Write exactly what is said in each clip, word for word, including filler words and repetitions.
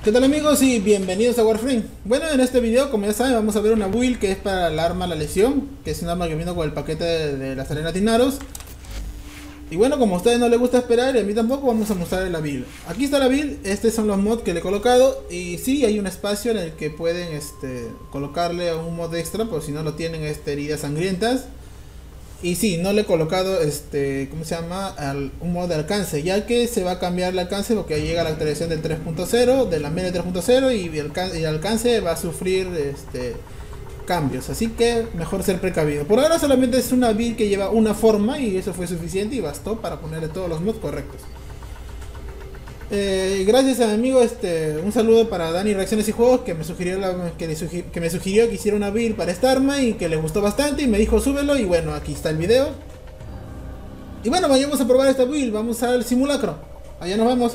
¿Qué tal amigos y bienvenidos a Warframe? Bueno, en este video, como ya saben, vamos a ver una build que es para el arma La Lesión, que es un arma que vino con el paquete de, de las arenas Tinaros. Y bueno, como a ustedes no les gusta esperar y a mí tampoco, vamos a mostrar la build. Aquí está la build, estos son los mods que le he colocado. Y sí, hay un espacio en el que pueden este, colocarle un mod extra, por si no lo tienen, este, heridas sangrientas. Y sí, no le he colocado este, ¿cómo se llama? Al, un modo de alcance, ya que se va a cambiar el alcance porque llega la actualización del tres punto cero, de la media tres punto cero, y el, el alcance va a sufrir este, cambios, así que mejor ser precavido. Por ahora solamente es una build que lleva una forma y eso fue suficiente y bastó para ponerle todos los mods correctos. Eh, gracias a mi amigo, este, un saludo para Dani Reacciones y Juegos, que me sugirió la, que, le sugi que me sugirió que hiciera una build para esta arma y que le gustó bastante y me dijo súbelo, y bueno, aquí está el video. Y bueno, vayamos a probar esta build, vamos al simulacro, allá nos vemos.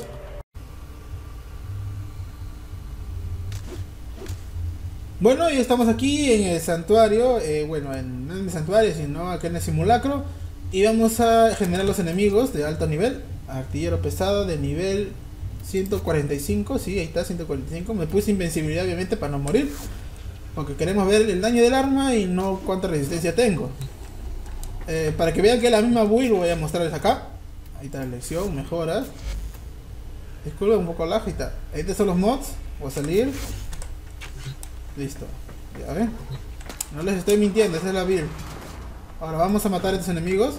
Bueno, y estamos aquí en el santuario, eh, bueno, en, no en el santuario, sino acá en el simulacro. Y vamos a generar los enemigos de alto nivel. Artillero pesado de nivel ciento cuarenta y cinco, sí, ahí está, ciento cuarenta y cinco. Me puse invencibilidad obviamente para no morir, porque queremos ver el daño del arma y no cuánta resistencia tengo. eh, Para que vean que es la misma build, voy a mostrarles acá. Ahí está la elección, mejoras. Disculpa un poco la agita. Estos son los mods, voy a salir. Listo, ya ven, no les estoy mintiendo, esa es la build. Ahora vamos a matar a estos enemigos.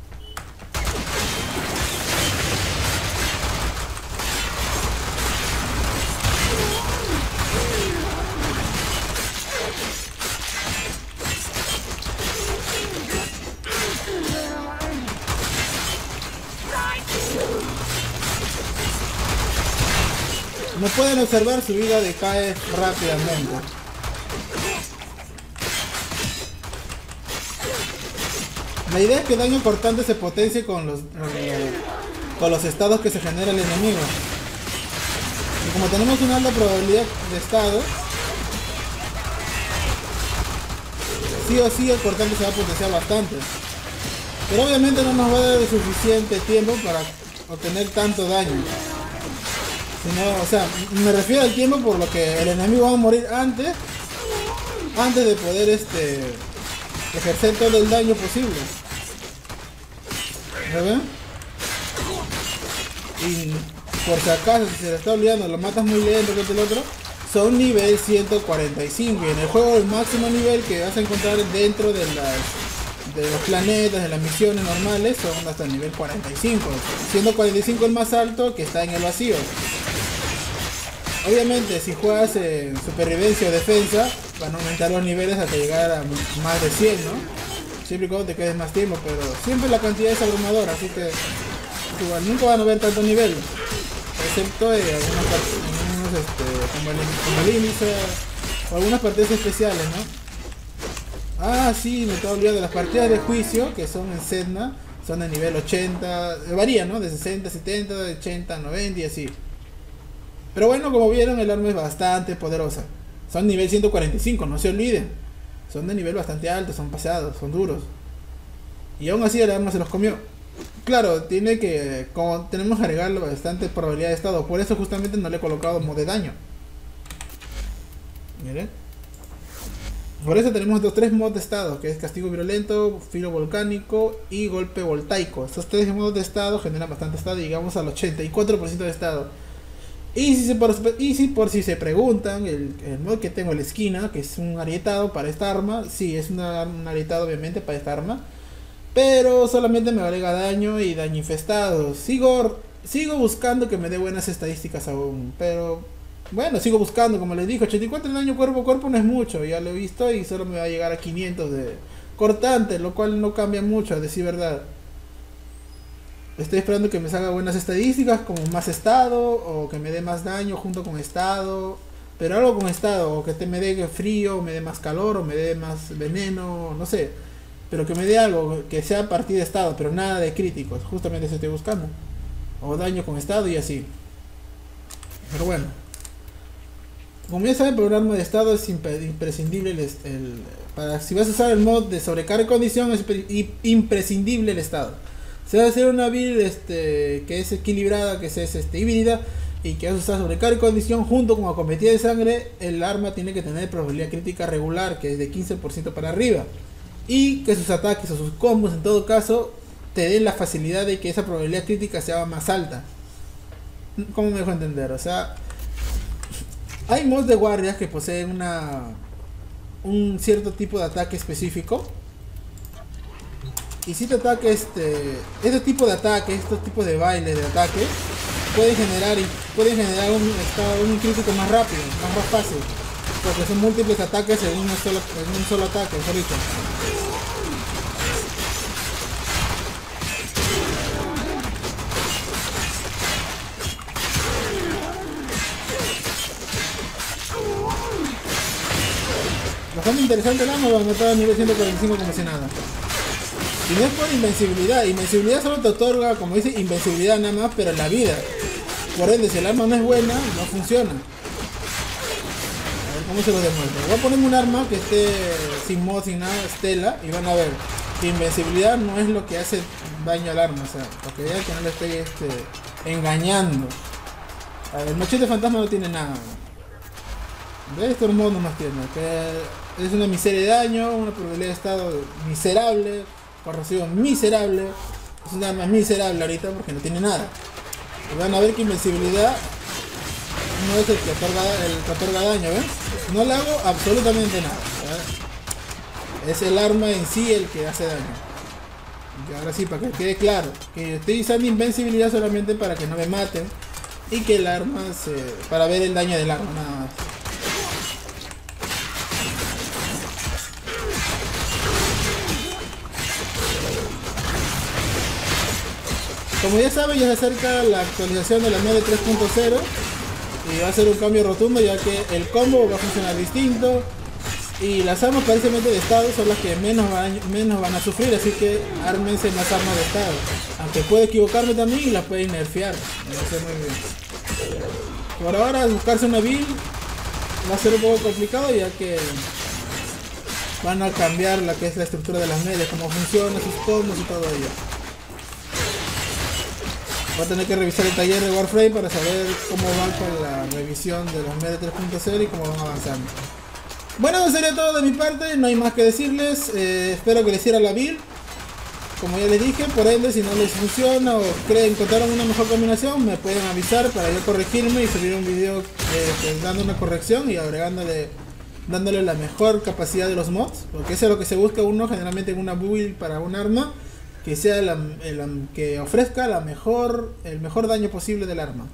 Como pueden observar, su vida decae rápidamente. La idea es que el daño cortante se potencie con los, con los estados que se genera el enemigo. Y como tenemos una alta probabilidad de estado, sí o sí el cortante se va a potenciar bastante. Pero obviamente no nos va a dar suficiente tiempo para obtener tanto daño. Sino, o sea, me refiero al tiempo por lo que el enemigo va a morir antes, antes de poder este, ejercer todo el daño posible. ¿Lo ven? Y por si acaso, si se le está olvidando, lo matas muy lento que el otro, son nivel ciento cuarenta y cinco. Y en el juego el máximo nivel que vas a encontrar dentro de las de los planetas, de las misiones normales, son hasta el nivel cuarenta y cinco. Siendo cuarenta y cinco el más alto, que está en el vacío. Obviamente si juegas en supervivencia o defensa, van a aumentar los niveles hasta llegar a más de cien, ¿no? Siempre y cuando te quedes más tiempo, pero siempre la cantidad es abrumadora, así que igual nunca van a ver tanto nivel, excepto en algunas partes, algunos, este, como el, como el índice, o algunas partidas especiales, ¿no? Ah, sí, me estaba olvidando, las partidas de juicio, que son en Sedna, son de nivel ochenta, varía, ¿no? De sesenta, setenta, ochenta, noventa y así. Pero bueno, como vieron, el arma es bastante poderosa. Son nivel ciento cuarenta y cinco, no se olviden. Son de nivel bastante alto, son pasados, son duros. Y aún así el arma se los comió. Claro, tiene que, como tenemos que agregarle bastante probabilidad de estado. Por eso justamente no le he colocado mod de daño. Miren. Por eso tenemos estos tres mods de estado, que es castigo virulento, filo volcánico y golpe voltaico. Estos tres modos de estado generan bastante estado y llegamos al ochenta y cuatro por ciento de estado. Y si, se por, y si por si se preguntan, el, el mod que tengo en la esquina, que es un arietado para esta arma, sí, es una, un arietado obviamente para esta arma, pero solamente me agrega daño y daño infestado. Sigo, sigo buscando que me dé buenas estadísticas aún, pero bueno, sigo buscando, como les digo, ochenta y cuatro de daño cuerpo a cuerpo no es mucho, ya lo he visto, y solo me va a llegar a quinientos de cortante, lo cual no cambia mucho, a decir verdad. Estoy esperando que me salga buenas estadísticas, como más estado, o que me dé más daño junto con estado, pero algo con estado, o que te me dé frío, o me dé más calor, o me dé más veneno, no sé, pero que me dé algo, que sea a partir de estado, pero nada de críticos, justamente eso estoy buscando, o daño con estado y así. Pero bueno, como ya saben, para un arma de estado es imprescindible el, el, para si vas a usar el mod de sobrecarga y condición, es imprescindible el estado. Se va a hacer una build este, que es equilibrada, que es este, híbrida, y que vas a usar sobrecarga y condición junto con acometida de sangre, el arma tiene que tener probabilidad crítica regular, que es de quince por ciento para arriba. Y que sus ataques o sus combos en todo caso te den la facilidad de que esa probabilidad crítica sea más alta. ¿Cómo me dejo entender? O sea, hay mods de guardias que poseen una un cierto tipo de ataque específico. Y si te ataque este. Este tipo de ataque, estos tipos de bailes de ataque pueden generar pueden generar un estado un crítico más rápido, más, más fácil. Porque son múltiples ataques en, una sola, en un solo ataque, solito. Bastante interesante el arma, va a anotar a nivel ciento cuarenta y cinco como si nada. Y no es por invencibilidad, invencibilidad solo te otorga, como dice, invencibilidad nada más, pero en la vida. Por ende, si el arma no es buena, no funciona. A ver cómo se lo demuestro. Voy a ponerme un arma que esté sin mod, sin nada, estela, y van a ver que invencibilidad no es lo que hace daño al arma, o sea, para que vean que no le estoy este, engañando. A ver, el machete fantasma no tiene nada. De este modo nomás tiene, que es una miseria de daño, una probabilidad de estado miserable, corrosión miserable, es una arma miserable ahorita porque no tiene nada. Y van a ver que invencibilidad no es el que otorga, el que otorga daño, ¿ven? No le hago absolutamente nada, ¿verdad? Es el arma en sí el que hace daño. Y ahora sí, para que quede claro, que estoy usando invencibilidad solamente para que no me maten y que el arma se... para ver el daño del arma, nada más. Como ya saben, ya se acerca la actualización de la nueve tres punto cero y va a ser un cambio rotundo, ya que el combo va a funcionar distinto y las armas precisamente de estado son las que menos van, menos van a sufrir, así que ármense más armas de estado. Aunque puedo equivocarme también y las pueden nerfear, no sé muy bien. Por ahora buscarse una build va a ser un poco complicado, ya que van a cambiar la que es la estructura de las medias, cómo funciona, sus combos y todo ello. Voy a tener que revisar el taller de Warframe para saber cómo van con la revisión de los medios tres punto cero y cómo van avanzando. Bueno, eso sería todo de mi parte, no hay más que decirles. Eh, espero que les sirva la build. Como ya les dije, por ende, si no les funciona o creen encontraron una mejor combinación, me pueden avisar para yo corregirme y subir un video eh, pues, dando una corrección y agregándole dándole la mejor capacidad de los mods, porque eso es lo que se busca uno generalmente en una build para un arma, que sea el, el, que ofrezca la mejor, el mejor daño posible del arma.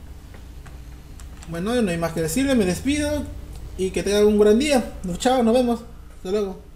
Bueno, no hay más que decirle, me despido y que tengan un gran día. Chao, nos vemos. Hasta luego.